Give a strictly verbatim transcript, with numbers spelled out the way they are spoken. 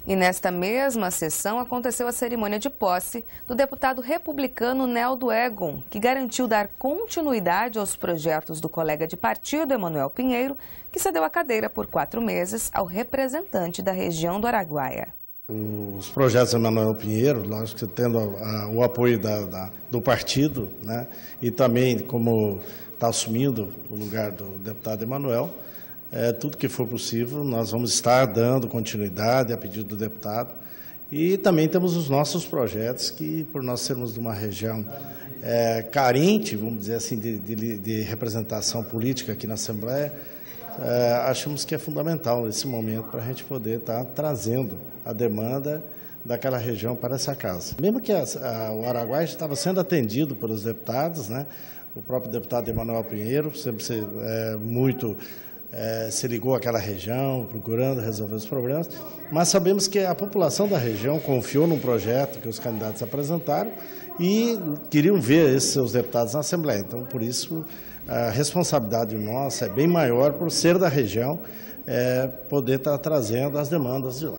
E nesta mesma sessão aconteceu a cerimônia de posse do deputado republicano Neldo Egon, que garantiu dar continuidade aos projetos do colega de partido, Emanuel Pinheiro, que cedeu a cadeira por quatro meses ao representante da região do Araguaia. Os projetos do Emanuel Pinheiro, lógico que tendo a, a, o apoio da, da, do partido, né, e também como está assumindo o lugar do deputado Emanuel, é, tudo que for possível nós vamos estar dando continuidade a pedido do deputado. E também temos os nossos projetos que, por nós sermos de uma região é, carente, vamos dizer assim, de, de, de representação política aqui na Assembleia, É, achamos que é fundamental esse momento para a gente poder estar tá trazendo a demanda daquela região para essa casa. Mesmo que a, a, o Araguaia estava sendo atendido pelos deputados, né? O próprio deputado Emanuel Pinheiro sempre se, é, muito é, se ligou àquela região, procurando resolver os problemas, mas sabemos que a população da região confiou num projeto que os candidatos apresentaram e queriam ver esses seus deputados na Assembleia. Então, por isso, a responsabilidade nossa é bem maior por ser da região, é, poder estar trazendo as demandas de lá.